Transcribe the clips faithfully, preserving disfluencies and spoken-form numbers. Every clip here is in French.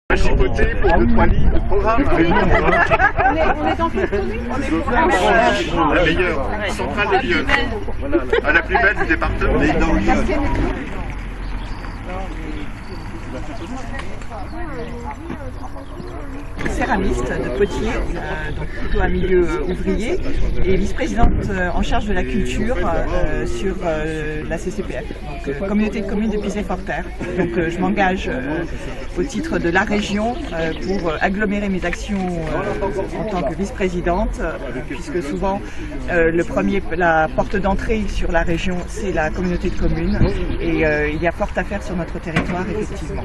Chipoté pour deux trois lits de programme. On est, on est dans quelle commune? On est pour un La meilleure, centrale de Lyon. À la plus belle du département. On est dans Lyon. Céramiste de potier, euh, donc plutôt un milieu euh, ouvrier, et vice-présidente euh, en charge de la culture euh, sur euh, la C C P F, donc euh, communauté de communes de Pisé-Forterre. Donc euh, je m'engage euh, au titre de la région euh, pour euh, agglomérer mes actions euh, en tant que vice-présidente, euh, puisque souvent euh, le premier, la porte d'entrée sur la région, c'est la communauté de communes, et euh, il y a fort à faire sur notre territoire, effectivement.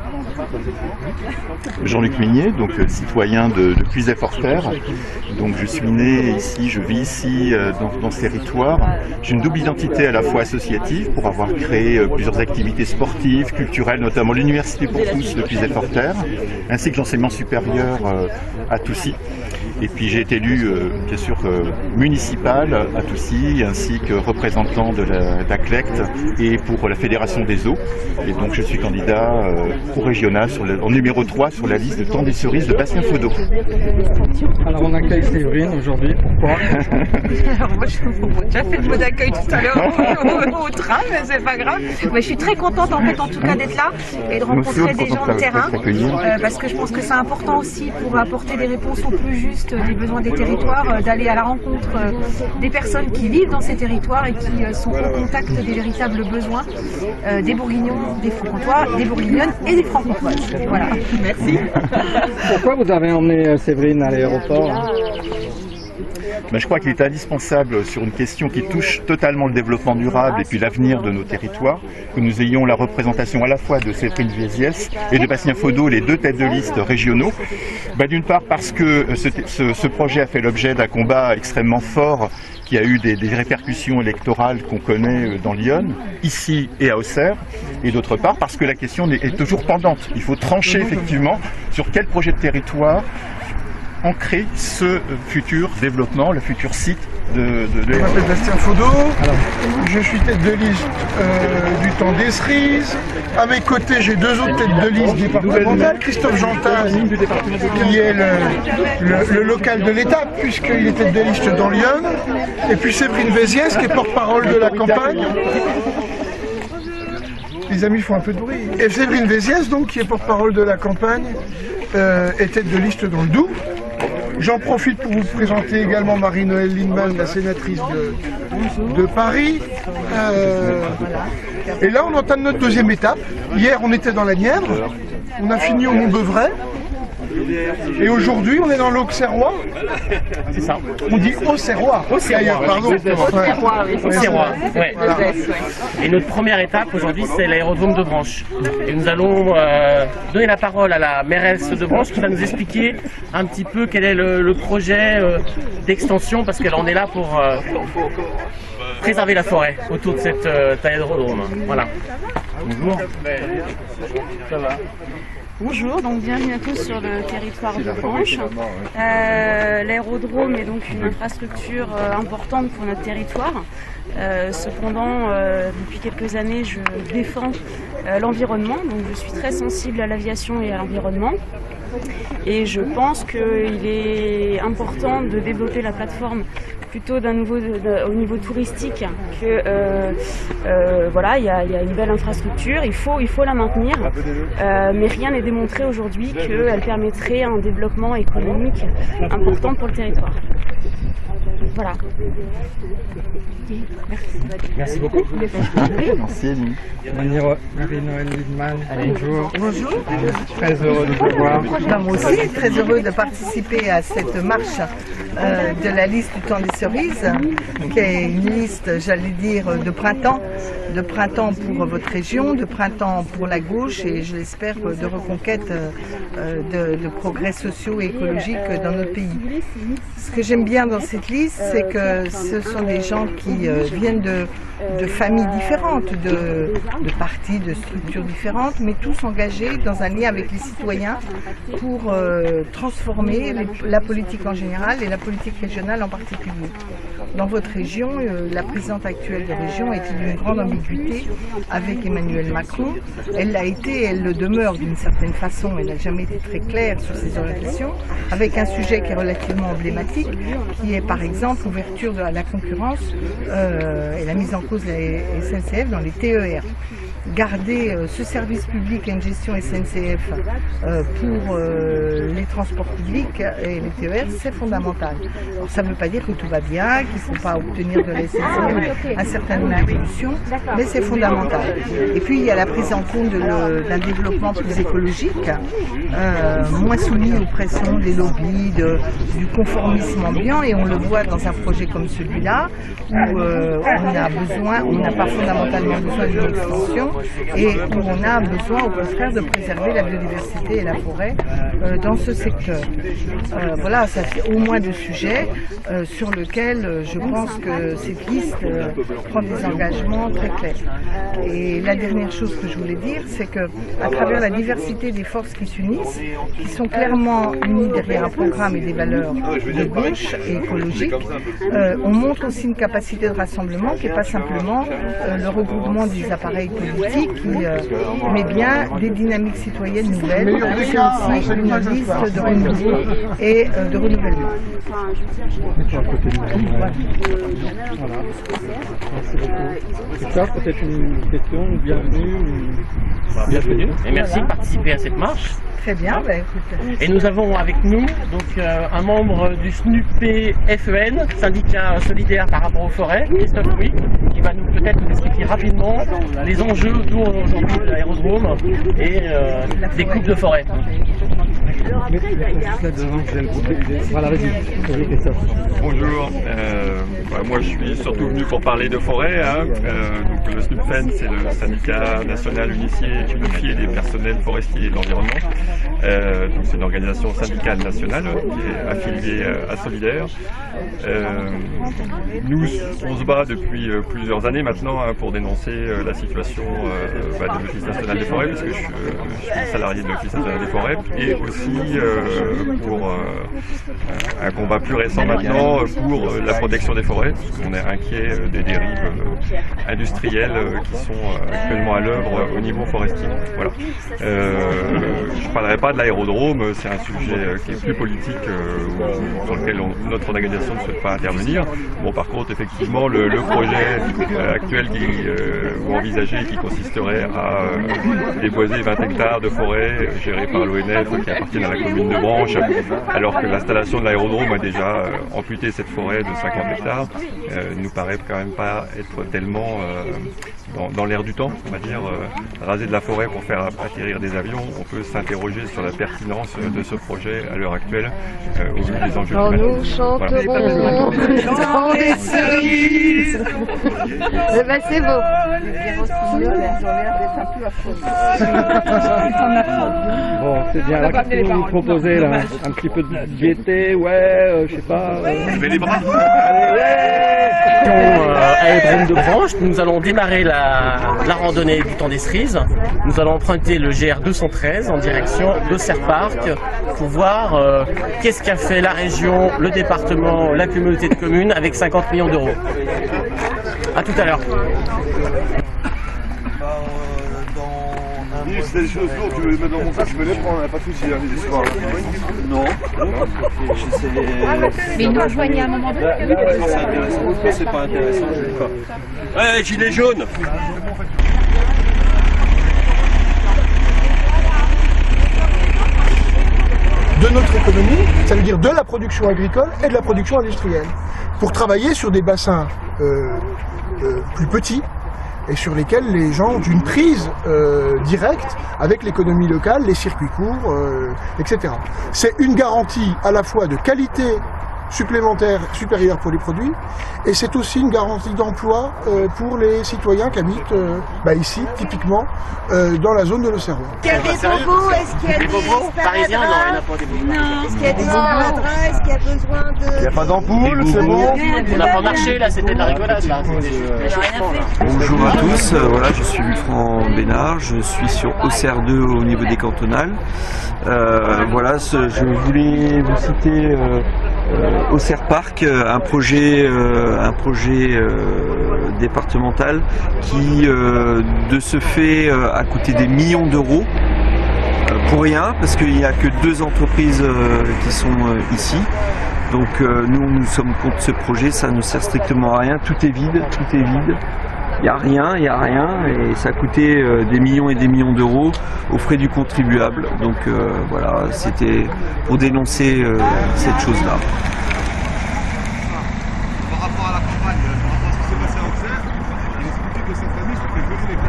Jean-Luc Mignet, donc euh, citoyen de, de Puisay-Forterre. Donc je suis né ici, je vis ici euh, dans, dans ce territoire. J'ai une double identité à la fois associative pour avoir créé euh, plusieurs activités sportives, culturelles, notamment l'Université pour tous de Puisay-Forterre, ainsi que l'enseignement supérieur euh, à Toucy. Et puis j'ai été élu, euh, bien sûr, euh, municipal à Toucy, ainsi que représentant de la d'A C L E C T et pour la Fédération des eaux. Et donc je suis candidat euh, au régional sur le, en numéro trois sur la liste de Temps des Cerises de Bastien-Fodot. Alors on accueille Séverine aujourd'hui, pourquoi? Alors moi, j'ai déjà fait le mot d'accueil tout à l'heure au, au, au train, mais c'est pas grave. Mais je suis très contente en fait en tout cas d'être là et de rencontrer des gens de terrain, euh, parce que je pense que c'est important aussi pour apporter des réponses au plus juste des besoins des territoires, euh, d'aller à la rencontre euh, des personnes qui vivent dans ces territoires et qui euh, sont au contact des véritables besoins euh, des Bourguignons, des Franc-Comtois, des Bourguignonnes et des Franc-Comtoises. Voilà, merci. Pourquoi vous avez emmené Séverine à l'aéroport? Ben, je crois qu'il est indispensable sur une question qui touche totalement le développement durable et puis l'avenir de nos territoires, que nous ayons la représentation à la fois de Séverine Véziès et de Bastien-Fodot, les deux têtes de liste régionaux. Ben, d'une part parce que ce, ce, ce projet a fait l'objet d'un combat extrêmement fort qui a eu des, des répercussions électorales qu'on connaît dans Lyon, ici et à Auxerre, et d'autre part parce que la question est, est toujours pendante. Il faut trancher effectivement sur quel projet de territoire ancrer ce futur développement, le futur site de... de, de... Je m'appelle Bastien-Fodot, je suis tête de liste euh, du Temps des Cerises. À mes côtés, j'ai deux autres têtes de liste départementales. Christophe Jantin, qui est le, le, le local de l'étape, puisqu'il est tête de liste dans Lyon. Et puis Séverine Véziès, qui est porte-parole de la campagne. Les amis font un peu de bruit. Et Séverine Véziès, donc, qui est porte-parole de la campagne, euh, est tête de liste dans le Doubs. J'en profite pour vous présenter également Marie-Noëlle Lindemann, la sénatrice de, de Paris. Euh, et là, on entame notre deuxième étape. Hier, on était dans la Nièvre. On a fini au Mont-Beuvray. Et aujourd'hui, on est dans l'Auxerrois. C'est ça. On dit Auxerrois. Auxerrois, pardon. Auxerrois, oui. Auxerrois, ouais. Et notre première étape aujourd'hui, c'est l'aérodrome de Branche. Et nous allons euh, donner la parole à la mairesse de Branche qui va nous expliquer un petit peu quel est le, le projet euh, d'extension, parce qu'elle en est là pour euh, préserver la forêt autour de cet euh, aérodrome. Voilà. Bonjour. Ça va? Bonjour, donc bienvenue à tous sur le territoire de Branche. Euh, L'aérodrome est donc une infrastructure euh, importante pour notre territoire. Euh, cependant, euh, depuis quelques années, je défends euh, l'environnement, donc je suis très sensible à l'aviation et à l'environnement. Et je pense qu'il est important de développer la plateforme plutôt d'un niveau de, de, au niveau touristique que euh, euh, voilà, il y a, y a une belle infrastructure, il faut, il faut la maintenir, euh, mais rien n'est démontré aujourd'hui qu'elle permettrait un développement économique important pour le territoire. Voilà. Merci. Merci beaucoup. Merci Elie. Marie-Noëlle Lindemann, bonjour. Bonjour. Très heureux de vous voir. Moi aussi, très heureux de participer à cette marche euh, de la liste du Temps des Cerises, qui est une liste, j'allais dire, de printemps, de printemps pour votre région, de printemps pour la gauche et je l'espère de reconquête euh, de, de progrès sociaux et écologiques dans notre pays. Ce que j'aime bien dans cette liste, c'est que ce sont des gens qui euh, viennent de, de familles différentes, de, de partis, de structures différentes, mais tous engagés dans un lien avec les citoyens pour euh, transformer les, la politique en général et la politique régionale en particulier. dans votre région, euh, la présidente actuelle de région était d'une grande ambiguïté avec Emmanuel Macron. Elle l'a été, elle le demeure d'une certaine façon, elle n'a jamais été très claire sur ses orientations, avec un sujet qui est relativement emblématique, qui est par exemple l'ouverture à la concurrence euh, et la mise en cause de la S N C F dans les T E R. Garder euh, ce service public et une gestion S N C F euh, pour euh, les transports publics et les T E R, c'est fondamental. Alors, ça ne veut pas dire que tout va bien, qu'il ne faut pas obtenir de la S N C F un certain nombre d'évolutions, mais c'est fondamental. Et puis il y a la prise en compte d'un développement plus écologique, euh, moins soumis aux pressions des lobbies, de, du conformisme ambiant, et on le voit dans un projet comme celui-là, où euh, on a besoin, on n'a pas fondamentalement besoin d'une extension, et où on a besoin au contraire de préserver la biodiversité et la forêt euh, dans ce secteur. Euh, voilà, ça fait au moins deux sujets euh, sur lesquels euh, je pense que cette liste euh, prend des engagements très clairs. Et la dernière chose que je voulais dire, c'est que à travers la diversité des forces qui s'unissent, qui sont clairement unies derrière un programme et des valeurs de gauche et écologiques, euh, on montre aussi une capacité de rassemblement qui n'est pas simplement euh, le regroupement des appareils politiques, qui euh, met bien des dynamiques citoyennes nouvelles, c'est aussi une liste de renouveau et euh, de renouvellement. Voilà. Merci beaucoup. Christophe, peut-être une question, une bienvenue, une... Bienvenue et merci de participer à cette marche. Très bien, bah, écoute. Et nous avons avec nous donc euh, un membre du S N U P F E N, syndicat solidaire par rapport aux forêts, Christophe Louis, qui va nous peut-être nous expliquer rapidement les enjeux autour aujourd'hui de l'aérodrome et euh, des coupes de forêt. Voilà, vas-y, Christophe. Bonjour, euh, bah, moi je suis surtout venu pour parler de forêt. Hein. Euh, donc, le S N U P F E N, c'est le syndicat national unifié, unifié des personnels forestiers et de l'environnement. Euh, donc c'est une organisation syndicale nationale euh, qui est affiliée euh, à Solidaire. Euh, nous, on se bat depuis euh, plusieurs années maintenant hein, pour dénoncer euh, la situation euh, bah, de l'Office national des forêts, parce que je, euh, je suis salarié de l'Office national des forêts, et aussi euh, pour euh, un combat plus récent maintenant pour euh, la protection des forêts, parce qu'on est inquiet euh, des dérives euh, industrielles euh, qui sont euh, actuellement à l'œuvre au niveau forestier. Voilà. Euh, je ne parlerai pas de l'aérodrome, c'est un sujet euh, qui est plus politique, euh, sur lequel on, notre organisation ne souhaite pas intervenir. Bon, par contre, effectivement, le, le projet euh, actuel qui euh, ou envisagé qui consisterait à euh, déboiser vingt hectares de forêt euh, gérés par l'O N F qui appartiennent à la commune de Branche, alors que l'installation de l'aérodrome a déjà euh, amputé cette forêt de cinquante hectares, euh, nous paraît quand même pas être tellement euh, dans, dans l'air du temps. On va dire, euh, raser de la forêt pour faire atterrir des avions, on peut s'interroger sur la pertinence de ce projet à l'heure actuelle euh, au vu des enjeux climatiques. Nous chanterons dans les cerises. Eh ben c'est beau. Bon, c'est bien. Alors, qu'est-ce que vous proposez là? Un petit peu de gaieté, ouais, euh, je sais pas. Euh... Levez les bras. Allez, ouais. Euh, aérodrome de Branche, nous allons démarrer la, la randonnée du temps des cerises. Nous allons emprunter le G R deux cent treize en direction d'Auxerre Park pour voir euh, qu'est-ce qu'a fait la région, le département, la communauté de communes avec cinquante millions d'euros. A tout à l'heure. Si t'as des choses lourdes, tu veux les mettre dans mon sac, je peux les prendre, pas de soucis, hein, les histoires. Non. Mais ils nous rejoignaient à un moment donné. C'est intéressant. C'est pas intéressant, je sais pas. Ouais, gilet jaune. De notre économie, ça veut dire de la production agricole et de la production industrielle, pour travailler sur des bassins euh, euh, plus petits et sur lesquels les gens ont une prise euh, directe avec l'économie locale, les circuits courts, euh, et cetera. C'est une garantie à la fois de qualité supplémentaire supérieure pour les produits, et c'est aussi une garantie d'emploi euh, pour les citoyens qui habitent euh, bah ici, typiquement, euh, dans la zone de l'Auxerrois. Est-ce qu'il y a des bobos? Est-ce qu'il y a des bobos parisiens? Non, il n'y en a pas des bobos. Non. Est-ce qu'il y a des sparadraps? Est-ce qu'il y a besoin de... Il n'y a pas d'ampoule, c'est bon. On n'a pas marché là, c'était de la rigolade là. Bonjour à tous, euh, voilà, je suis Franck Bénard, je suis sur Auxerre deux au niveau des cantonales. Euh, voilà, ce, je voulais vous citer euh, Auxerre Park, un projet, euh, un projet euh, départemental qui, euh, de ce fait, euh, a coûté des millions d'euros euh, pour rien, parce qu'il n'y a que deux entreprises euh, qui sont euh, ici. Donc euh, nous, nous sommes contre ce projet, ça ne sert strictement à rien, tout est vide, tout est vide. Il n'y a rien, il n'y a rien, et ça a coûté euh, des millions et des millions d'euros aux frais du contribuable. Donc euh, voilà, c'était pour dénoncer euh, cette chose-là. Par rapport à la campagne, par rapport à ce qui s'est passé à Auxerre, il expliquait que cette année, c'était venir les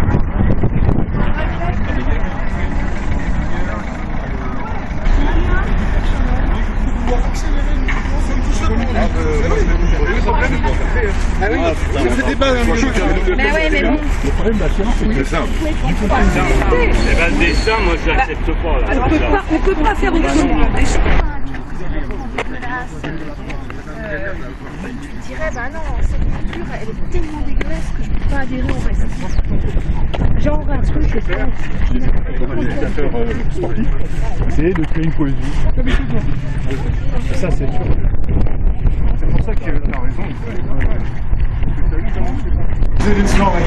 Ah oui, ça fait débat dans le jeu. Mais ouais, mais bon. Le problème de la science, c'est que ça. Du coup, eh ben, le dessin, moi, je l'accepte pas. Là. On peut pas, on peut pas faire autrement. Euh, tu dirais, bah non, cette culture, elle est tellement dégueulasse que je peux pas adhérer au reste. Genre un truc, c'est ça. les éducateurs sportifs, essayer de créer une poésie. Ça, c'est sûr. C'est pour ça que tu as raison. Vous avez des ouais.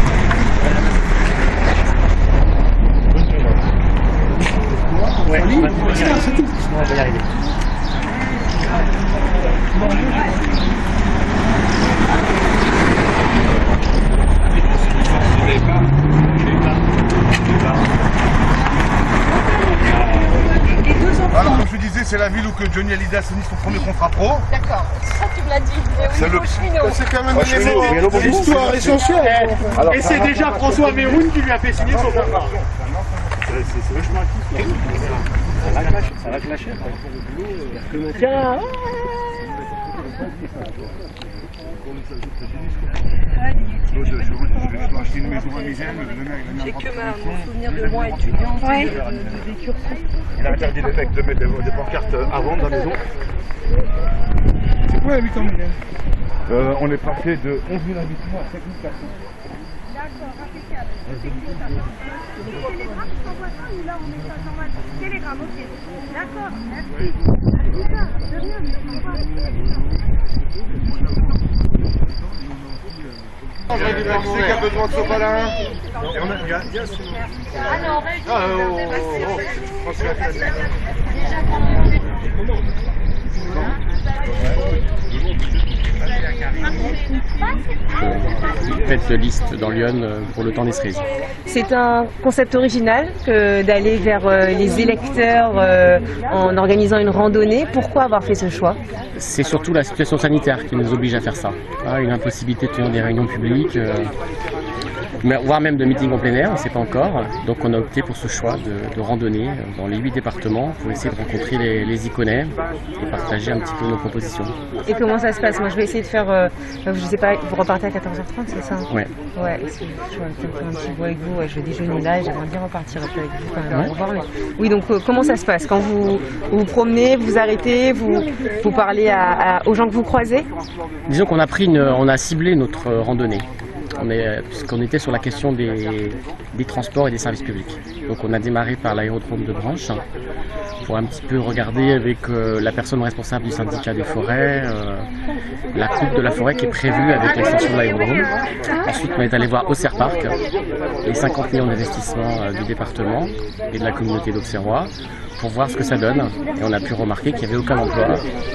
Ouais, c'est tout. On va y arriver. Voilà, comme je disais, c'est la ville où que Johnny Hallyday a signé son premier contrat pro. D'accord, c'est ça que tu me l'as dit. C'est le C'est quand même un élément d'histoire essentielle. Et c'est déjà François Méroun qui lui a fait signer son contrat. C'est vachement actif. Ça va clasher, ça va clasher. Tiens. Je vais acheter une maison à Misaine. J'ai que mon souvenir de moi étudiante, ouais. de, de vécu. Il a interdit les mecs de mettre des, des pancartes à vendre dans la maison. C'est quoi habitant Misaine euh, On est passé de onze mille habitants à cinq mille quatre cents. D'accord, impeccable. Télégramme, je t'envoie ça ou là on est ça normal? Télégramme, ok. D'accord, merci. De rien, mais Vous avez du Mexique qui a besoin de sopalin. Et on a un gars. Ah non, Ah, oh, oh, oh, je pense que Faites de liste dans Lyon pour le temps des cerises. c'est un concept original que d'aller vers euh, les électeurs euh, en organisant une randonnée. Pourquoi avoir fait ce choix? C'est surtout la situation sanitaire qui nous oblige à faire ça. Ah, une impossibilité de tenir des réunions publiques, euh, mais, voire même de meetings en plein air, on ne sait pas encore. Donc on a opté pour ce choix de, de randonnée dans les huit départements pour essayer de rencontrer les, les Iconais et partager un petit peu nos propositions. Et comment ça se passe? Moi je vais essayer de faire, euh, je sais pas, vous repartez à quatorze heures trente, c'est ça? Ouais. Ouais, je vais peut-être faire un petit bout avec vous, ouais, je vais déjeuner là et j'aimerais bien repartir un peu avec vous quand même. Ouais. Au revoir, mais... Oui, donc euh, comment ça se passe? Quand vous vous, vous promenez, vous arrêtez, vous, vous parlez à, à, aux gens que vous croisez? Disons qu'on a pris une, on a ciblé notre randonnée. On est, puisqu'on était sur la question des, des transports et des services publics. Donc on a démarré par l'aérodrome de Branche pour un petit peu regarder avec euh, la personne responsable du syndicat des forêts euh, la coupe de la forêt qui est prévue avec l'extension de l'aérodrome. Ensuite on est allé voir Auxerre Park, les cinquante millions d'investissements euh, du département et de la communauté d'Auxerrois pour voir ce que ça donne. Et on a pu remarquer qu'il n'y avait aucun emploi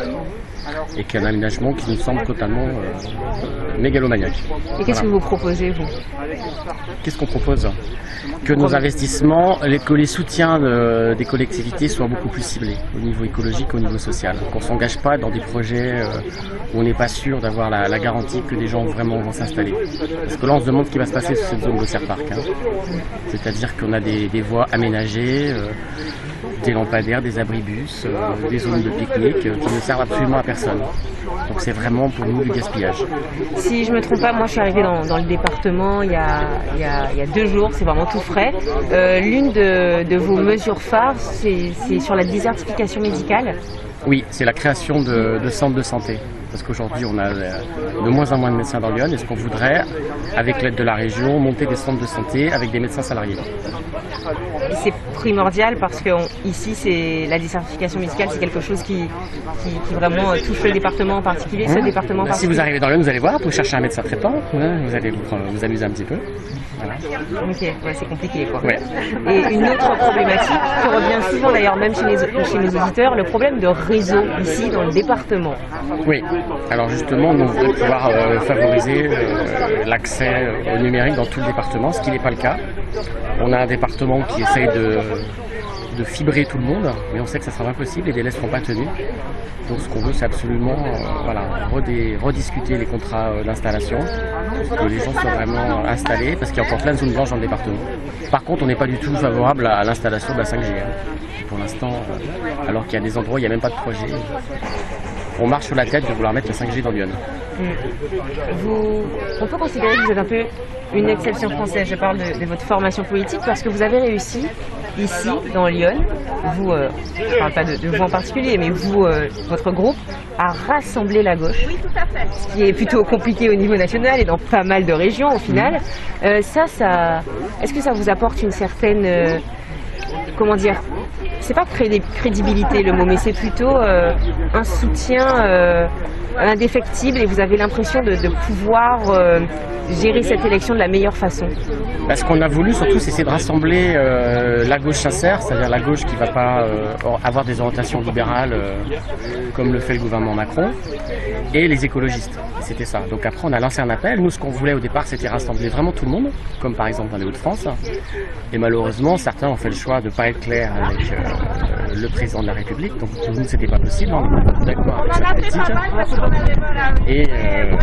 et qu'il y a un aménagement qui nous semble totalement euh, mégalomaniaque. Et qu'est-ce Voilà. que vous proposez, vous? Qu'est-ce qu'on propose? Que nos investissements, les, que les soutiens de, des collectivités soient beaucoup plus ciblés au niveau écologique, au niveau social. Qu'on ne s'engage pas dans des projets euh, où on n'est pas sûr d'avoir la, la garantie que des gens vraiment vont s'installer. Parce que là, on se demande ce qui va se passer sur cette zone d'Auxerre Park. Hein. C'est-à-dire qu'on a des, des voies aménagées, euh, des lampadaires, des abribus, euh, des zones de pique-nique euh, qui ne servent absolument à personne. Donc c'est vraiment pour nous du gaspillage. Si je me trompe pas, moi je suis arrivée dans, dans le département il y a, il y a, il y a deux jours, c'est vraiment tout frais. Euh, L'une de, de vos mesures phares, c'est sur la désertification médicale. Oui, c'est la création de, de centres de santé. Parce qu'aujourd'hui, on a de moins en moins de médecins dans Lyon. Et ce qu'on voudrait, avec l'aide de la région, monter des centres de santé avec des médecins salariés. C'est primordial parce que on, ici, c'est la désertification médicale, c'est quelque chose qui, qui, qui vraiment touche le département en particulier, ce Mmh. département en Si particulier. vous arrivez dans Lyon, vous allez voir, vous cherchez un médecin traitant, vous allez vous, vous amuser un petit peu. Voilà. Ok, ouais, c'est compliqué quoi. Ouais. Et une autre problématique qui revient souvent d'ailleurs même chez, les, chez nos auditeurs, le problème de réseau ici dans le département. Oui, alors justement, nous, on voudrait pouvoir euh, favoriser euh, l'accès au numérique dans tout le département, ce qui n'est pas le cas. On a un département qui essaye de, de fibrer tout le monde, mais on sait que ça sera impossible, les délais ne seront pas tenus. Donc ce qu'on veut, c'est absolument euh, voilà, redé, rediscuter les contrats euh, d'installation, que les gens soient vraiment installés, parce qu'il y a encore plein de zones blanches dans le département. Par contre, on n'est pas du tout favorable à l'installation de la cinq G. Hein. Pour l'instant, euh, alors qu'il y a des endroits où il n'y a même pas de projet. On marche sur la tête de vouloir mettre la cinq G dans Lyon. Vous, on peut considérer que vous êtes un peu une exception française. Je parle de, de votre formation politique parce que vous avez réussi ici, dans Lyon, vous, euh, je ne parle pas de, de vous en particulier, mais vous, euh, votre groupe, à rassembler la gauche, ce qui est plutôt compliqué au niveau national et dans pas mal de régions au final. Euh, ça, ça, est-ce que ça vous apporte une certaine, euh, comment dire, c'est pas crédi- crédibilité le mot, mais c'est plutôt euh, un soutien euh, indéfectible et vous avez l'impression de, de pouvoir euh, gérer cette élection de la meilleure façon. Bah, ce qu'on a voulu surtout, c'est essayer de rassembler euh, la gauche sincère, c'est-à-dire la gauche qui ne va pas euh, avoir des orientations libérales euh, comme le fait le gouvernement Macron, et les écologistes. C'était ça. Donc après, on a lancé un appel. Nous, ce qu'on voulait au départ, c'était rassembler vraiment tout le monde, comme par exemple dans les Hauts-de-France. Et malheureusement, certains ont fait le choix de ne pas être clairs avec euh, le président de la République. Donc pour nous, c'était pas possible. On n'est pas d'accord avec sa politique. Et, euh,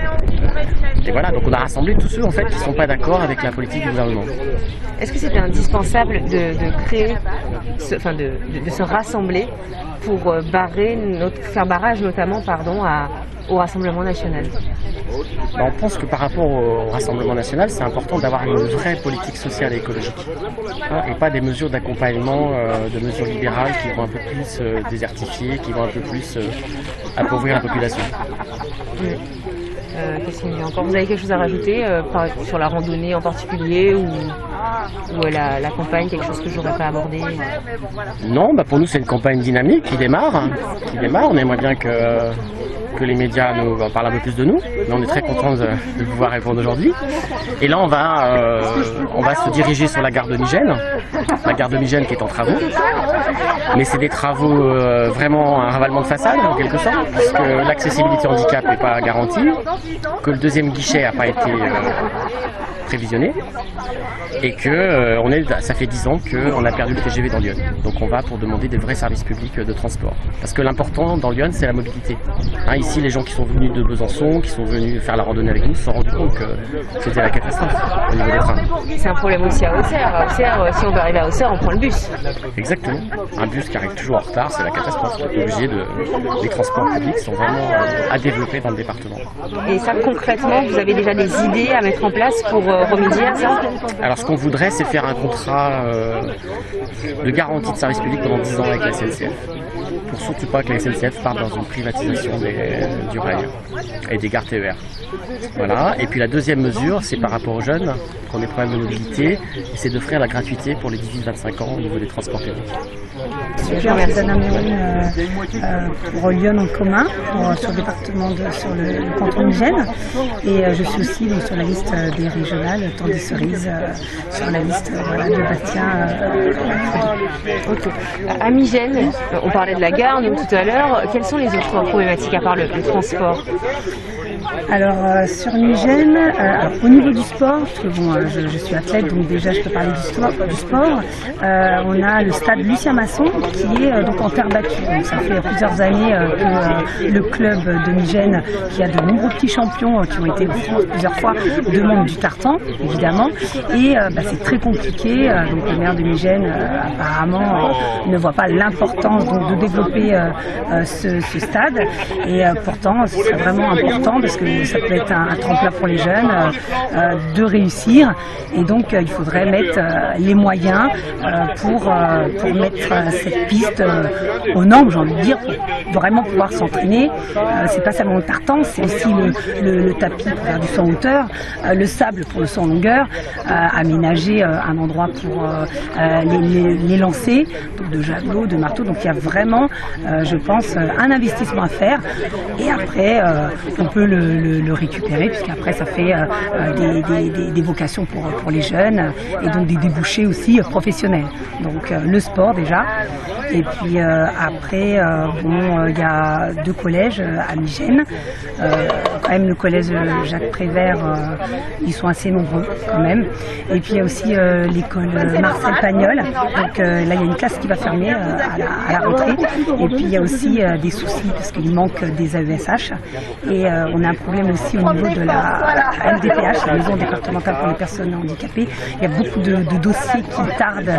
et voilà. Donc on a rassemblé tous ceux en fait qui ne sont pas d'accord avec la politique du gouvernement. Est-ce que c'était indispensable de, de créer, ce, enfin de, de, de se rassembler pour barrer notre, faire barrage notamment, pardon, à, au Rassemblement national? Ben, on pense que par rapport au Rassemblement national, c'est important d'avoir une vraie politique sociale et écologique. Hein, et pas des mesures d'accompagnement, euh, de mesures libérales qui vont un peu plus euh, désertifier, qui vont un peu plus euh, appauvrir la population. Mmh. Euh, Qu'est-ce qu'il y a encore? Vous avez quelque chose à rajouter euh, par, sur la randonnée en particulier ou, ou euh, la, la campagne, quelque chose que j'aurais pas abordé? Non, bah pour nous c'est une campagne dynamique qui démarre, hein, qui démarre. On aimerait bien que, que les médias nous parlent un peu plus de nous, mais on est très contents de, de pouvoir répondre aujourd'hui. Et là on va, euh, on va se diriger sur la gare de Migène, la gare de Migène qui est en travaux. Mais c'est des travaux euh, vraiment un ravalement de façade en quelque sorte, parce que l'accessibilité handicap n'est pas garantie, que le deuxième guichet n'a pas été euh, prévisionné, et que euh, on est, ça fait dix ans qu'on a perdu le T G V dans Lyon. Donc on va pour demander des vrais services publics de transport. Parce que l'important dans Lyon, c'est la mobilité. Hein, ici, les gens qui sont venus de Besançon, qui sont venus faire la randonnée avec nous, se sont rendus compte que c'était la catastrophe au niveau des trains. C'est un problème aussi à Auxerre. À Auxerre, si on veut arriver à Auxerre, on prend le bus. Exactement. Un bus qui arrive toujours en retard, c'est la catastrophe. On est obligé de... Les transports publics sont vraiment euh, à développer dans le département. Et ça, concrètement, vous avez déjà des idées à mettre en place pour euh, remédier à ça? Alors ce qu'on voudrait, c'est faire un contrat euh, de garantie de service public pendant dix ans avec la S N C F. Pour surtout pas que la S N C F parte dans une privatisation des, du rail et des gares T E R. Voilà. Et puis la deuxième mesure, c'est par rapport aux jeunes qui ont des problèmes de mobilité, c'est d'offrir la gratuité pour les dix-huit vingt-cinq ans au niveau des transports publics. Je suis Dana Méron euh, euh, pour Lyon en commun, pour, sur le département, de, sur le, le canton de Migène. Et euh, je suis aussi donc, sur la liste euh, des régionales, Temps des Cerises, euh, sur la liste euh, voilà, de Bastien. Euh, ok. À Migène, on parlait de la gare nous, tout à l'heure. Quelles sont les autres problématiques à part le, le transport? Alors euh, sur Migène, euh, alors, au niveau du sport, parce que bon, euh, je, je suis athlète, donc déjà je peux parler du sport. Du sport euh, on a le stade Lucien Masson qui est euh, donc en terre battue. Donc, ça fait plusieurs années euh, que euh, le club de Migène, qui a de nombreux petits champions euh, qui ont été en France plusieurs fois, demande du tartan, évidemment. Et euh, bah, c'est très compliqué. Euh, donc le maire de Migène, euh, apparemment, euh, ne voit pas l'importance donc de développer euh, euh, ce, ce stade. Et euh, pourtant, ce serait vraiment important de parce que ça peut être un, un tremplin pour les jeunes euh, de réussir. Et donc euh, il faudrait mettre euh, les moyens euh, pour, euh, pour mettre euh, cette piste euh, aux normes, j'ai envie de dire, pour vraiment pouvoir s'entraîner. Euh, c'est pas seulement le tartan, c'est aussi le, le, le tapis pour faire du saut en hauteur, euh, le sable pour le saut en longueur, euh, aménager euh, un endroit pour euh, euh, les, les, les lancer, donc de javelot, de marteau. Donc il y a vraiment, euh, je pense, un investissement à faire. Et après, euh, on peut le, le, le récupérer, puisqu'après ça fait euh, des, des, des, des vocations pour, pour les jeunes et donc des débouchés aussi euh, professionnels. Donc euh, le sport déjà. Et puis euh, après, euh, bon, il euh, y a deux collèges euh, à Migène. Euh, quand même le collège Jacques Prévert, euh, ils sont assez nombreux quand même. Et puis il y a aussi euh, l'école Marcel Pagnol. Donc euh, là il y a une classe qui va fermer euh, à, la, à la rentrée. Et puis il y a aussi euh, des soucis parce qu'il manque des A E S H. Et euh, on a un problème aussi au niveau de la M D P H, la maison départementale pour les personnes handicapées. Il y a beaucoup de, de dossiers qui tardent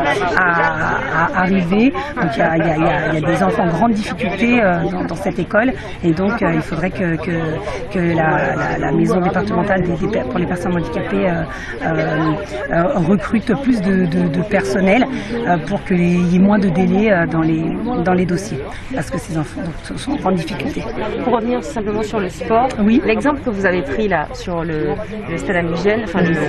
à, à arriver. Donc il y a, il y a, il y a, il y a des enfants en grande difficulté euh, dans, dans cette école. Et donc euh, il faudrait que, que, que la, la, la maison départementale des, des, pour les personnes handicapées euh, euh, euh, recrute plus de, de, de personnel euh, pour qu'il y ait moins de délais euh, dans, les, dans les dossiers. Parce que ces enfants donc, sont en grande difficulté. Pour revenir simplement sur le sport, oui. L'exemple que vous avez pris là sur le, le stade à Migène, enfin le,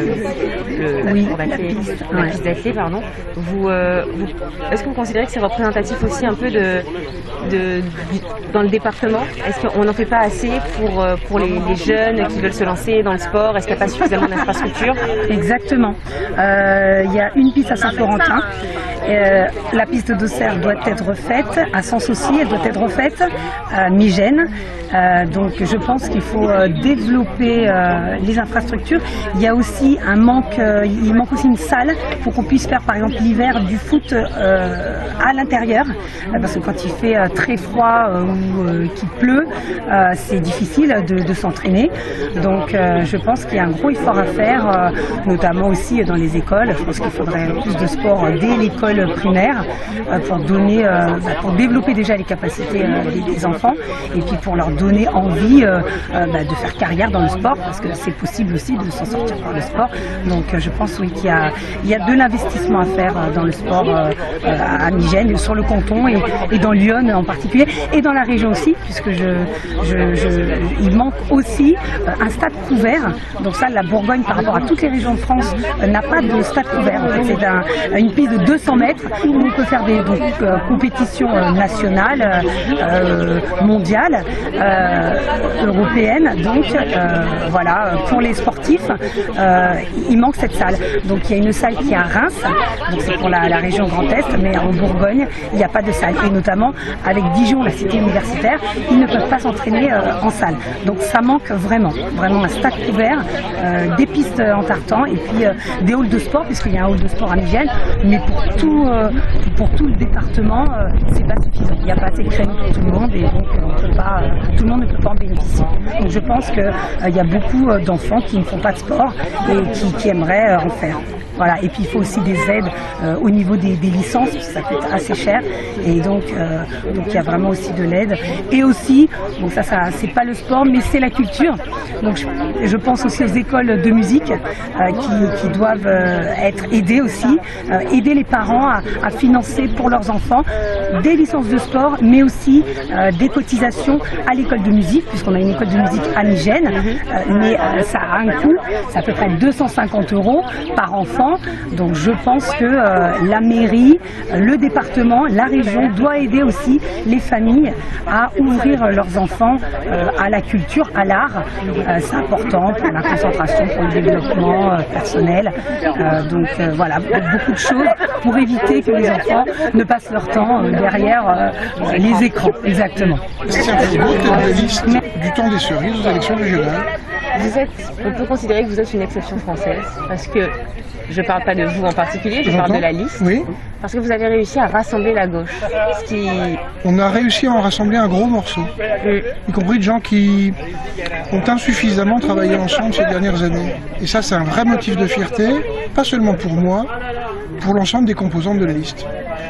le, oui, la, la piste, la ouais. piste d'athlée, pardon. Vous, euh, vous, est-ce que vous considérez que c'est représentatif aussi un peu de, de, de dans le département? Est-ce qu'on n'en fait pas assez pour, pour les, les jeunes qui veulent se lancer dans le sport? Est-ce qu'il n'y a pas suffisamment d'infrastructures? Exactement. Euh, il y a une piste à Saint-Florentin. Euh, la piste d'Auxerre doit être refaite. À Sens aussi, elle doit être refaite. À Migène. Euh, donc je pense qu'il faut euh, développer euh, les infrastructures. Il y a aussi un manque, euh, il manque aussi une salle pour qu'on puisse faire par exemple l'hiver du foot euh, à l'intérieur, euh, parce que quand il fait euh, très froid euh, ou euh, qu'il pleut, euh, c'est difficile de, de s'entraîner. Donc euh, je pense qu'il y a un gros effort à faire, euh, notamment aussi dans les écoles. Je pense qu'il faudrait plus de sport dès l'école primaire euh, pour donner, euh, bah, pour développer déjà les capacités euh, des, des enfants et puis pour leur donner envie euh, euh, bah, de faire carrière dans le sport, parce que c'est possible aussi de s'en sortir par le sport. Donc euh, je pense oui qu'il y a, il y a de l'investissement à faire euh, dans le sport euh, euh, à Migène, sur le canton et, et dans Lyon en particulier, et dans la région aussi, puisque je, je, je, il manque aussi euh, un stade couvert. Donc ça, la Bourgogne par rapport à toutes les régions de France euh, n'a pas de stade couvert. En fait, c'est un, une piste de deux cents mètres où on peut faire des donc, euh, compétitions euh, nationales, euh, mondiales, euh, européennes. Donc euh, voilà, pour les sportifs, euh, il manque cette salle. Donc il y a une salle qui est à Reims, donc c'est pour la, la région Grand Est, mais en Bourgogne, il n'y a pas de salle. Et notamment avec Dijon, la cité universitaire, ils ne peuvent pas s'entraîner euh, en salle. Donc ça manque vraiment, vraiment un stade couvert, euh, des pistes en tartan et puis euh, des halls de sport, puisqu'il y a un hall de sport à Migène, mais pour tout, euh, pour tout le département, euh, c'est pas suffisant. Il n'y a pas assez de créneaux pour tout le monde et donc on peut pas, euh, tout le monde ne peut pas en bénéficier. Donc je pense qu'il euh, y a beaucoup euh, d'enfants qui ne font pas de sport et qui, qui aimeraient euh, en faire. Voilà. Et puis il faut aussi des aides euh, au niveau des, des licences, parce que ça coûte assez cher. Et donc euh, donc il y a vraiment aussi de l'aide. Et aussi, bon ça, ça c'est pas le sport, mais c'est la culture. Donc je, je pense aussi aux écoles de musique euh, qui, qui doivent euh, être aidées aussi, euh, aider les parents à, à financer pour leurs enfants des licences de sport, mais aussi euh, des cotisations à l'école de musique, puisqu'on a une école de musique à Migène, euh, mais euh, ça a un coût, c'est à peu près deux cent cinquante euros par enfant. Donc je pense que euh, la mairie, euh, le département, la région doit aider aussi les familles à ouvrir euh, leurs enfants euh, à la culture, à l'art. Euh, c'est important pour la concentration, pour le développement euh, personnel. Euh, donc euh, voilà, beaucoup de choses pour éviter que les enfants ne passent leur temps euh, derrière euh, les écrans. Exactement. C'est un Facebook de la liste du temps des cerises aux élections régionales. Vous êtes, on peut considérer que vous êtes une exception française, parce que je ne parle pas de vous en particulier, je parle de la liste. Oui. Parce que vous avez réussi à rassembler la gauche. Ce qui... On a réussi à en rassembler un gros morceau, mm. y compris de gens qui ont insuffisamment travaillé ensemble ces dernières années. Et ça, c'est un vrai motif de fierté, pas seulement pour moi, pour l'ensemble des composantes de la liste.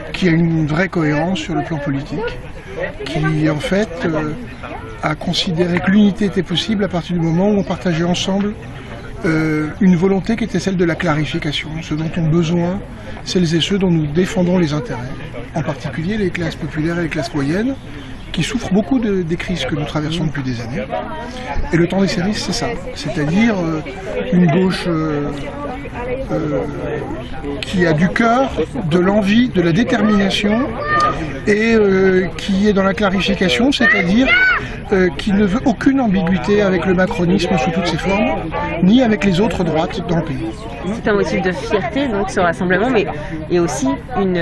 qui a une vraie cohérence sur le plan politique, qui en fait euh, a considéré que l'unité était possible à partir du moment où on partageait ensemble euh, une volonté qui était celle de la clarification, ce dont ont besoin celles et ceux dont nous défendons les intérêts, en particulier les classes populaires et les classes moyennes, qui souffrent beaucoup de, des crises que nous traversons depuis des années. Et le temps des séries, c'est ça, c'est-à-dire euh, une gauche euh, euh, qui a du cœur, de l'envie, de la détermination, et euh, qui est dans la clarification, c'est-à-dire euh, qui ne veut aucune ambiguïté avec le macronisme sous toutes ses formes, ni avec les autres droites dans le pays. C'est un motif de fierté, donc, ce rassemblement, mais il y a aussi une,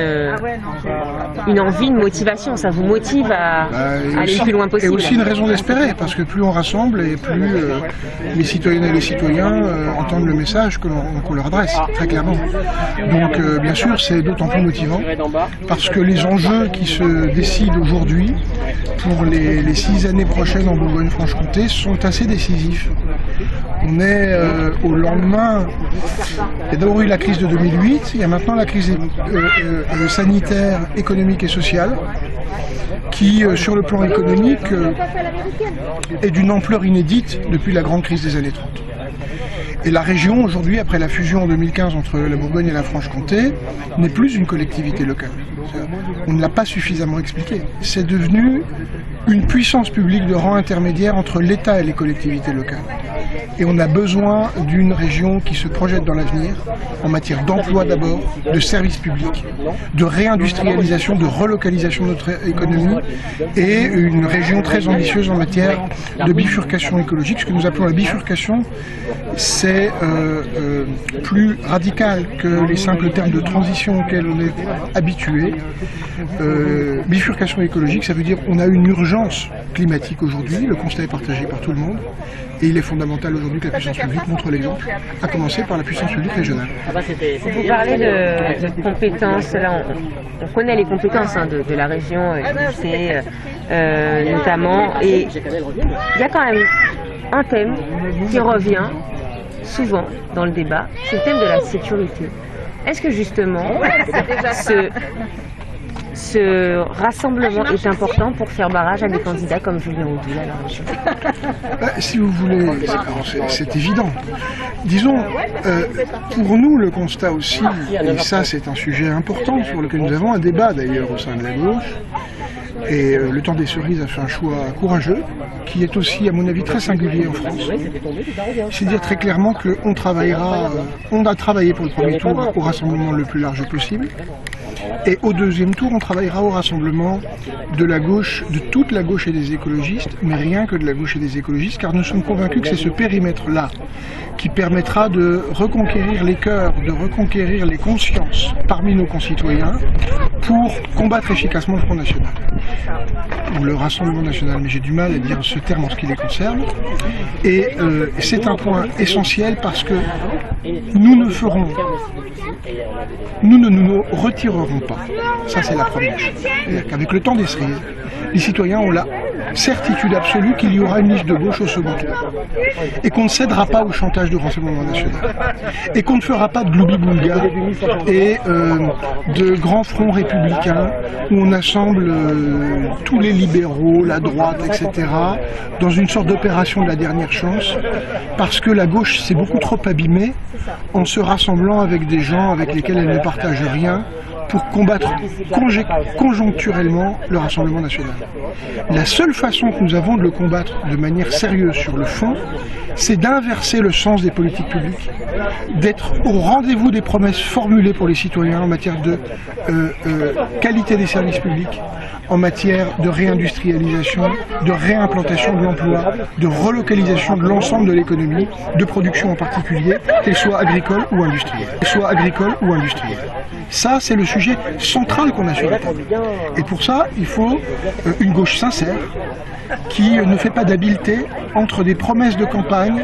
une envie, une motivation. Ça vous motive à, bah, à aller aussi, le plus loin possible. Et aussi une raison d'espérer, parce que plus on rassemble et plus euh, les citoyennes et les citoyens euh, entendent le message que l'on qu'on leur adresse, très clairement. Donc, euh, bien sûr, c'est d'autant plus motivant, parce que les enjeux qui se décident aujourd'hui pour les, les six années prochaines en Bourgogne-Franche-Comté sont assez décisifs. On est euh, au lendemain, il y a d'abord eu la crise de deux mille huit, il y a maintenant la crise euh, euh, sanitaire, économique et sociale, qui, euh, sur le plan économique, euh, est d'une ampleur inédite depuis la grande crise des années trente. Et la région, aujourd'hui, après la fusion en deux mille quinze entre la Bourgogne et la Franche-Comté, n'est plus une collectivité locale. On ne l'a pas suffisamment expliqué. C'est devenu une puissance publique de rang intermédiaire entre l'État et les collectivités locales. Et on a besoin d'une région qui se projette dans l'avenir, en matière d'emploi d'abord, de services publics, de réindustrialisation, de relocalisation de notre économie, et une région très ambitieuse en matière de bifurcation écologique. Ce que nous appelons la bifurcation, c'est euh, euh, plus radical que les simples termes de transition auxquels on est habitué. Euh, bifurcation écologique, ça veut dire qu'on a une urgence climatique aujourd'hui, le constat est partagé par tout le monde, et il est fondamental aujourd'hui que la puissance publique montre l'exemple, à commencer par la puissance publique régionale. Vous parlez de, de compétences, là on, on connaît les compétences hein, de, de la région, du lycée euh, notamment, et il y a quand même un thème qui revient souvent dans le débat, c'est le thème de la sécurité. Est-ce que justement ce, ce rassemblement est important pour faire barrage à des candidats comme Julien Audoul à la région? Bah, si vous voulez, c'est évident. Disons, euh, pour nous, le constat aussi, et ça c'est un sujet important sur lequel nous avons un débat d'ailleurs au sein de la gauche, et euh, le temps des cerises a fait un choix courageux, qui est aussi, à mon avis, très singulier en France. C'est dire très clairement qu'on travaillera, euh, on a travaillé pour le premier tour au rassemblement le plus large possible, et au deuxième tour, on travaillera au rassemblement de la gauche, de toute la gauche et des écologistes, mais rien que de la gauche et des écologistes, car nous sommes convaincus que c'est ce périmètre-là qui permettra de reconquérir les cœurs, de reconquérir les consciences parmi nos concitoyens pour combattre efficacement le Front National, ou le Rassemblement National, mais j'ai du mal à dire ce terme en ce qui les concerne. Et euh, c'est un point essentiel parce que nous ne ferons, nous ne nous retirerons pas. Ça c'est la première chose. C'est-à-dire qu'avec le temps des cerises, les citoyens ont la certitude absolue qu'il y aura une liste de gauche au second tour. Et qu'on ne cédera pas au chantage du Rassemblement National. Et qu'on ne fera pas de gloubi-boulga et euh, de grands fronts républicains où on assemble euh, tous les libéraux, la droite, et cetera dans une sorte d'opération de la dernière chance, parce que la gauche s'est beaucoup trop abîmée en se rassemblant avec des gens avec lesquels elle ne partage rien, pour combattre conjoncturellement le Rassemblement National. La seule façon que nous avons de le combattre de manière sérieuse sur le fond, c'est d'inverser le sens des politiques publiques, d'être au rendez-vous des promesses formulées pour les citoyens en matière de euh, euh, qualité des services publics, en matière de réindustrialisation, de réimplantation de l'emploi, de relocalisation de l'ensemble de l'économie, de production en particulier, qu'elle soit agricole ou industrielle. Qu'elle soit agricole ou industrielle. Ça, c'est le sujet central qu'on a sur la table. Et pour ça, il faut euh, une gauche sincère, qui euh, ne fait pas d'habileté entre des promesses de campagne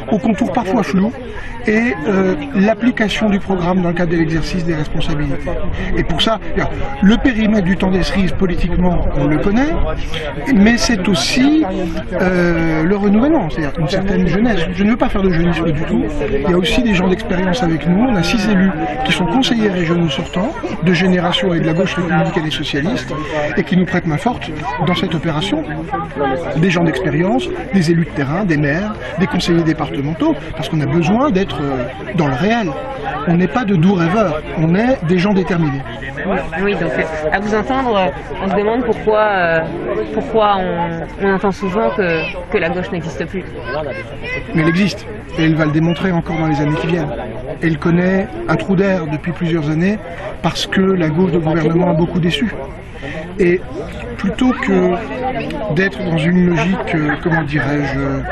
aux contours parfois flous, et euh, l'application du programme dans le cadre de l'exercice des responsabilités. Et pour ça, le périmètre du temps des cerises, politiquement, on le connaît, mais c'est aussi euh, le renouvellement, c'est-à-dire une certaine jeunesse. Je ne veux pas faire de jeunisme du tout, il y a aussi des gens d'expérience avec nous, on a six élus qui sont conseillers régionaux sortants, de génération et de la gauche républicaine et socialiste, et qui nous prêtent main forte dans cette opération. Des gens d'expérience, des élus de terrain, des maires, des conseillers départementaux, parce qu'on a besoin d'être dans le réel. On n'est pas de doux rêveurs, on est des gens déterminés. Oui, donc à vous entendre, on se demande pourquoi, euh, pourquoi on, on entend souvent que, que la gauche n'existe plus. Mais elle existe, et elle va le démontrer encore dans les années qui viennent. Elle connaît un trou d'air depuis plusieurs années parce que la gauche de gouvernement a beaucoup déçu. Et plutôt que d'être dans une logique, euh, comment dirais-je,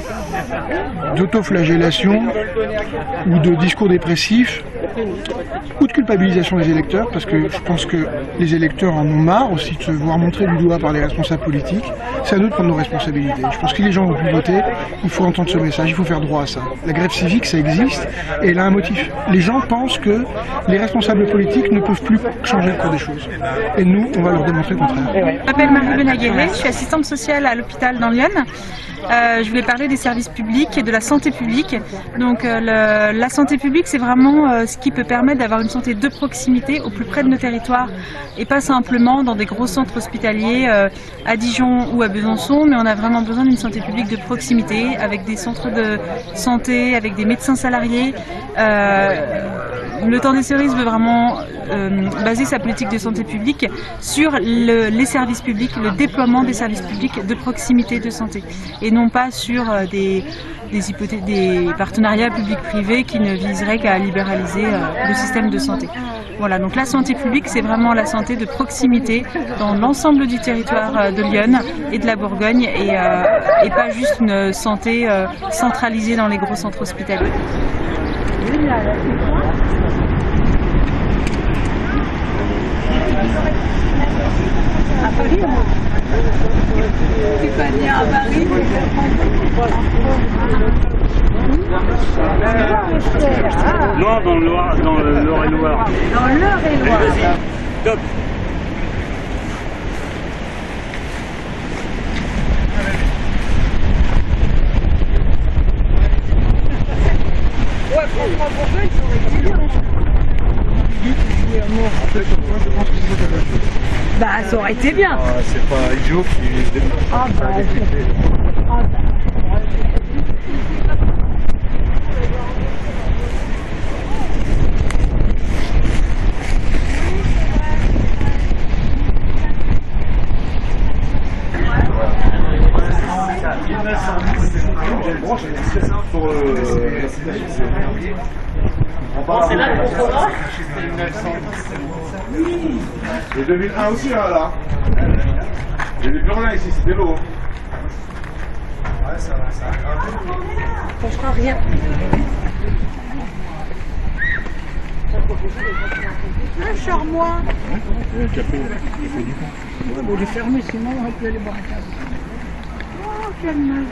d'autoflagellation ou de discours dépressif ou de culpabilisation des électeurs, parce que je pense que les électeurs en ont marre aussi de se voir montrer du doigt par les responsables politiques. C'est à nous de prendre nos responsabilités. Je pense que les gens ont pu voter, il faut entendre ce message, il faut faire droit à ça. La grève civique, ça existe et elle a un motif. Les gens pensent que les responsables politiques ne peuvent plus changer le cours des choses. Et nous, on va leur démontrer le contraire. Je m'appelle Marie Benaguerre, je suis assistante sociale à l'hôpital dans Lyon. Euh, je voulais parler des services publics et de la santé publique. Donc euh, le, la santé publique, c'est vraiment euh, ce qui peut permettre d'avoir une santé de proximité au plus près de nos territoires et pas simplement dans des gros centres hospitaliers euh, à Dijon ou à Besançon, mais on a vraiment besoin d'une santé publique de proximité avec des centres de santé, avec des médecins salariés. Euh, Le Temps des Cerises veut vraiment euh, baser sa politique de santé publique sur le, les services publics, le déploiement des services publics de proximité de santé, et non pas sur euh, des, des, hypothèses, des partenariats publics-privés qui ne viseraient qu'à libéraliser euh, le système de santé. Voilà, donc la santé publique, c'est vraiment la santé de proximité dans l'ensemble du territoire euh, de Lyon et de la Bourgogne, et, euh, et pas juste une santé euh, centralisée dans les gros centres hospitaliers. À Paris, tu peux venir à Paris. Non, dans le Loir, dans le Loir-et-Loire. Dans l'Eure-et-Loire. Vas-y, top. Ouais, franchement, Bourgogne, ça aurait été bien. Bah, ça aurait été bien. Ah, c'est pas idiot qui ah, bah, ah, bah. C'est là le programme. Et deux mille un aussi, hein, là. Il n'y avait plus rien ici, c'était l'eau. Ouais, ça va, ça va. Ça changera rien. Un charmois. Le café, il faut du coup. Ouais, bon, il est fermé, sinon on va plus aller boire un café. Oh, quelle main.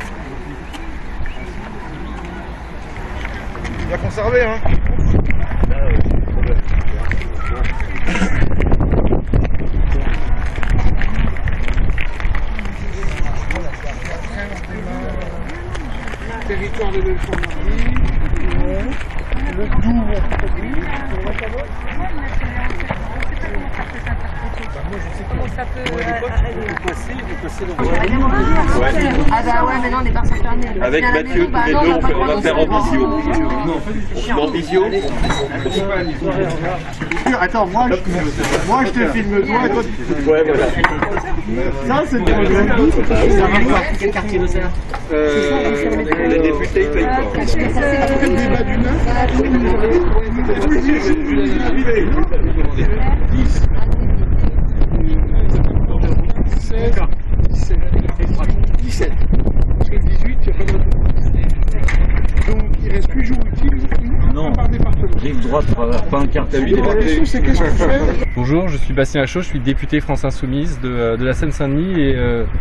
Bien conservé, hein. Territoire de l'Elfond-Marie, le Doubs. Ça peut Ah bah ouais, mais non, on n'est pas fermé. Avec Mathieu, tous les deux, on, fait, on va faire en visio. On fait en visio. Attends, moi je, moi, je te filme toi et toi tu... Ouais, voilà. Ça, c'est bien. Ça va voir. Quel quartier de ça Euh, les députés, ils payent pas. Est-ce que c'est le débat du neuf? dix. seize, dix-sept, dix-sept. Parce que le dix-huit, il n'y a pas de retour. Donc il reste huit jours utiles, Non, par département. libre droit pour avoir pas un carte à huit. La question c'est qu'est-ce qu'on fait? Bonjour, je suis Bastien Lachaud, je suis député France Insoumise de, de la Seine-Saint-Denis et euh,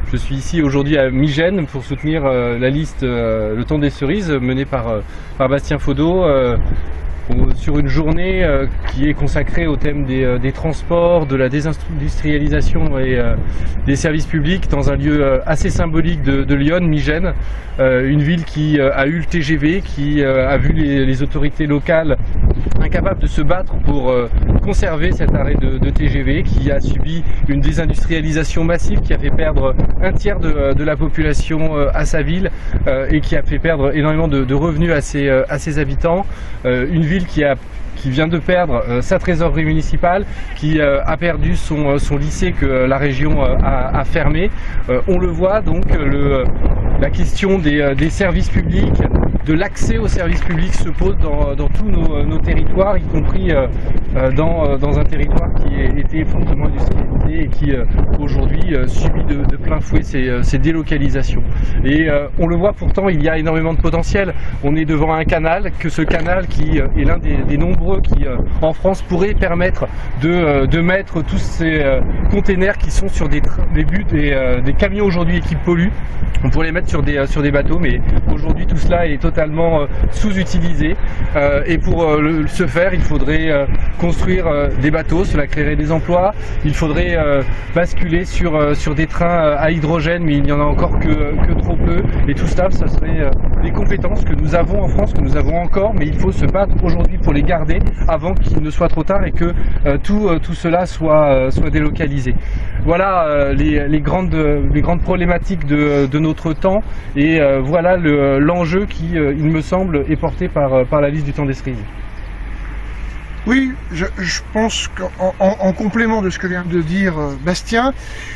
Je suis ici aujourd'hui à Migène pour soutenir euh, la liste euh, Le Temps des Cerises menée par, euh, par Bastien Faudot euh, sur une journée euh, qui est consacrée au thème des, euh, des transports, de la désindustrialisation et euh, des services publics dans un lieu euh, assez symbolique de, de Lyon, Migène, euh, une ville qui euh, a eu le T G V, qui euh, a vu les, les autorités locales incapables de se battre pour euh, conserver cet arrêt de, de T G V, qui a subi une désindustrialisation massive qui a fait perdre un tiers de, de la population euh, à sa ville euh, et qui a fait perdre énormément de, de revenus à ses, euh, à ses habitants. Euh, une ville qui a qui vient de perdre euh, sa trésorerie municipale, qui euh, a perdu son, euh, son lycée que euh, la région euh, a, a fermé. Euh, on le voit donc, le, la question des, euh, des services publics, de l'accès aux services publics se pose dans, dans tous nos, nos territoires, y compris euh, dans, dans un territoire qui était fortement industrialisé et qui euh, aujourd'hui euh, subit de, de plein fouet ces, ces délocalisations. Et euh, on le voit pourtant, il y a énormément de potentiel. On est devant un canal, que ce canal qui euh, est l'un des, des nombreux qui euh, en France pourrait permettre de, euh, de mettre tous ces euh, containers qui sont sur des, des buts, des, euh, des camions aujourd'hui et qui polluent. On pourrait les mettre sur des, euh, sur des bateaux, mais aujourd'hui tout cela est totalement euh, sous-utilisé. Euh, et pour euh, le, ce faire, il faudrait euh, construire euh, des bateaux, cela créerait des emplois. Il faudrait euh, basculer sur, euh, sur des trains à hydrogène, mais il n'y en a encore que, que trop peu. Et tout cela, ce serait euh, des compétences que nous avons en France, que nous avons encore, mais il faut se battre aujourd'hui pour les garder avant qu'il ne soit trop tard et que euh, tout, euh, tout cela soit, euh, soit délocalisé. Voilà euh, les, les, grandes, les grandes problématiques de, de notre temps et euh, voilà l'enjeu le, qui, euh, il me semble, est porté par, par la liste du Temps des Cerises. Oui, je, je pense qu'en en, en complément de ce que vient de dire euh, Bastien,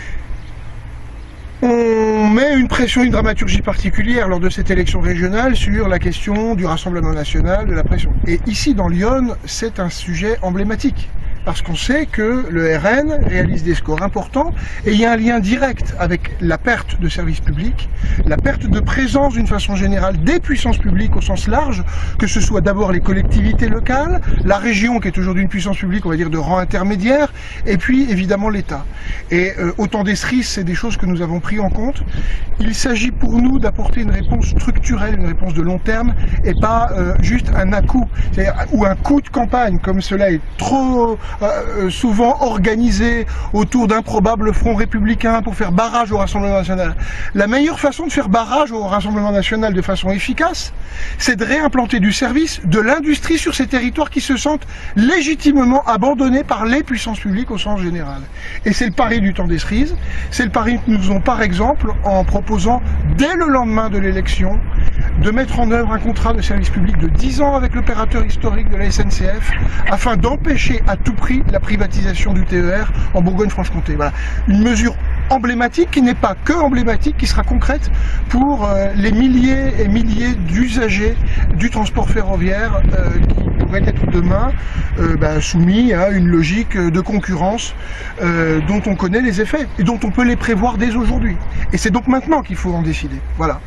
on met une pression, une dramaturgie particulière lors de cette élection régionale sur la question du Rassemblement national, de la pression. Et ici, dans Lyon, c'est un sujet emblématique. Parce qu'on sait que le R N réalise des scores importants et il y a un lien direct avec la perte de services publics, la perte de présence d'une façon générale des puissances publiques au sens large, que ce soit d'abord les collectivités locales, la région qui est aujourd'hui une puissance publique, on va dire, de rang intermédiaire, et puis évidemment l'État. Et euh, au Temps des Cerises, c'est des choses que nous avons pris en compte. Il s'agit pour nous d'apporter une réponse structurelle, une réponse de long terme, et pas euh, juste un à-coup, ou un coup de campagne, comme cela est trop Euh, souvent organisé autour d'un probable front républicain pour faire barrage au Rassemblement national. La meilleure façon de faire barrage au Rassemblement national de façon efficace, c'est de réimplanter du service, de l'industrie sur ces territoires qui se sentent légitimement abandonnés par les puissances publiques au sens général. Et c'est le pari du Temps des Cerises, c'est le pari que nous faisons par exemple en proposant dès le lendemain de l'élection de mettre en œuvre un contrat de service public de dix ans avec l'opérateur historique de la S N C F afin d'empêcher à tout prix la privatisation du T E R en Bourgogne-Franche-Comté. Voilà. Une mesure emblématique qui n'est pas que emblématique, qui sera concrète pour euh, les milliers et milliers d'usagers du transport ferroviaire euh, qui pourraient être demain euh, bah, soumis à une logique de concurrence euh, dont on connaît les effets et dont on peut les prévoir dès aujourd'hui. Et c'est donc maintenant qu'il faut en décider. Voilà.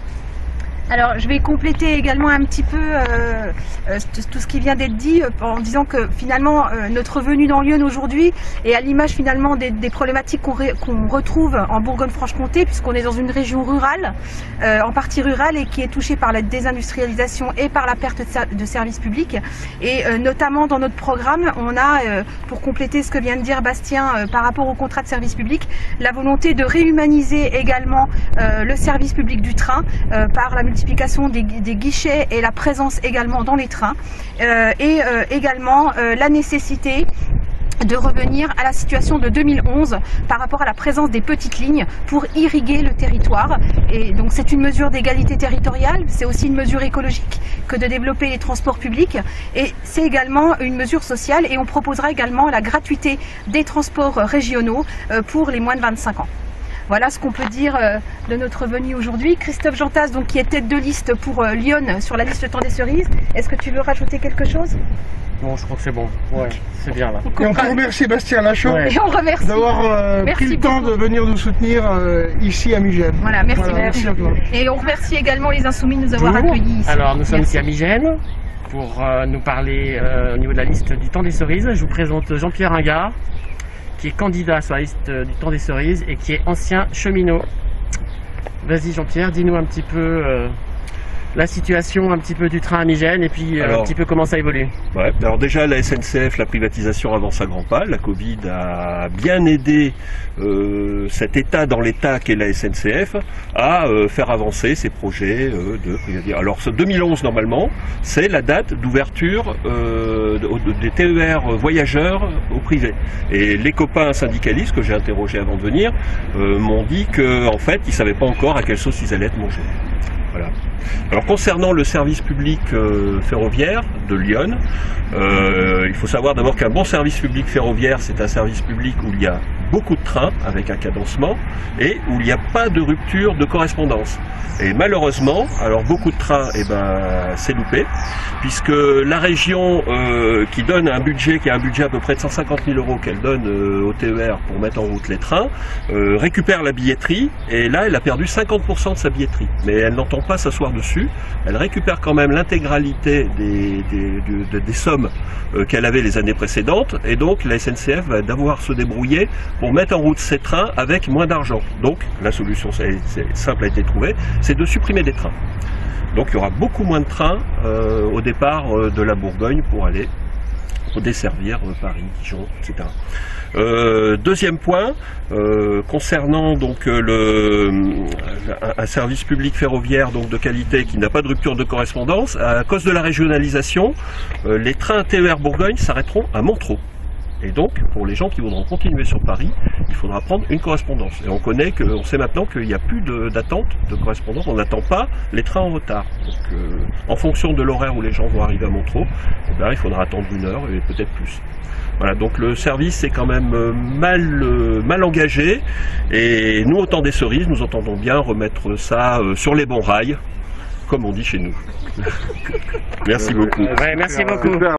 Alors je vais compléter également un petit peu euh, euh, tout ce qui vient d'être dit euh, en disant que finalement euh, notre venue dans Lyon aujourd'hui est à l'image finalement des, des problématiques qu'on qu'on retrouve en Bourgogne-Franche-Comté, puisqu'on est dans une région rurale, euh, en partie rurale, et qui est touchée par la désindustrialisation et par la perte de, de services publics. Et euh, notamment dans notre programme, on a, euh, pour compléter ce que vient de dire Bastien euh, par rapport au contrat de service public, la volonté de réhumaniser également euh, le service public du train euh, par la multiplication Des, des guichets et la présence également dans les trains euh, et euh, également euh, la nécessité de revenir à la situation de deux mille onze par rapport à la présence des petites lignes pour irriguer le territoire. Et donc c'est une mesure d'égalité territoriale, c'est aussi une mesure écologique que de développer les transports publics, et c'est également une mesure sociale, et on proposera également la gratuité des transports régionaux euh, pour les moins de vingt-cinq ans. Voilà ce qu'on peut dire euh, de notre venue aujourd'hui. Christophe Jantas, donc, qui est tête de liste pour euh, Lyon sur la liste Temps des Cerises. Est-ce que tu veux rajouter quelque chose? Non, je crois que c'est bon. Ouais, c'est bien là. Et on peut remercier Bastien Lachaud ouais. d'avoir euh, pris le temps de venir nous soutenir euh, ici à Migène. Voilà, merci, voilà, merci à toi. Et on remercie également les Insoumis de nous avoir Bonjour. accueillis ici. Alors nous sommes merci. ici à Migène pour euh, nous parler euh, au niveau de la liste du Temps des Cerises. Je vous présente Jean-Pierre Ringard, qui est candidat sur la liste du Temps des Cerises et qui est ancien cheminot. Vas-y Jean-Pierre, dis-nous un petit peu euh, la situation un petit peu du train à Migène et puis euh, Alors, un petit peu comment ça évolue. Ouais, alors déjà la S N C F, la privatisation avance à grands pas. La Covid a bien aidé euh, cet état dans l'état qu'est la S N C F à euh, faire avancer ses projets euh, de privatisation. Alors ce deux mille onze normalement, c'est la date d'ouverture euh, de, des T E R voyageurs au privé. Et les copains syndicalistes que j'ai interrogés avant de venir euh, m'ont dit qu'en en fait ils ne savaient pas encore à quelle sauce ils allaient être mangés. Voilà. Alors concernant le service public euh, ferroviaire de Lyon, euh, il faut savoir d'abord qu'un bon service public ferroviaire, c'est un service public où il y a beaucoup de trains avec un cadencement et où il n'y a pas de rupture de correspondance. Et malheureusement, alors beaucoup de trains, eh ben, c'est loupé, puisque la région euh, qui donne un budget, qui a un budget à peu près de cent cinquante mille euros qu'elle donne euh, au T E R pour mettre en route les trains, euh, récupère la billetterie, et là elle a perdu cinquante pour cent de sa billetterie. Mais elle n'entend pas s'asseoir dessus, elle récupère quand même l'intégralité des, des, des, des sommes euh, qu'elle avait les années précédentes, et donc la S N C F va devoir se débrouiller pour mettre en route ces trains avec moins d'argent. Donc la solution c'est, c'est simple a été trouvée, c'est de supprimer des trains. Donc il y aura beaucoup moins de trains euh, au départ euh, de la Bourgogne pour aller pour desservir euh, Paris, Dijon, et cetera. Euh, deuxième point, euh, concernant donc euh, le, un, un service public ferroviaire donc de qualité qui n'a pas de rupture de correspondance, à cause de la régionalisation, euh, les trains T E R Bourgogne s'arrêteront à Montreux. Et donc, pour les gens qui voudront continuer sur Paris, il faudra prendre une correspondance. Et on connaît que, on sait maintenant qu'il n'y a plus d'attente de, de correspondance. On n'attend pas les trains en retard. Donc, euh, en fonction de l'horaire où les gens vont arriver à Montreux, eh bien, il faudra attendre une heure et peut-être plus. Voilà, donc le service est quand même mal, euh, mal engagé. Et nous, au Temps des Cerises, nous entendons bien remettre ça euh, sur les bons rails, comme on dit chez nous. Merci beaucoup. Ouais, merci beaucoup.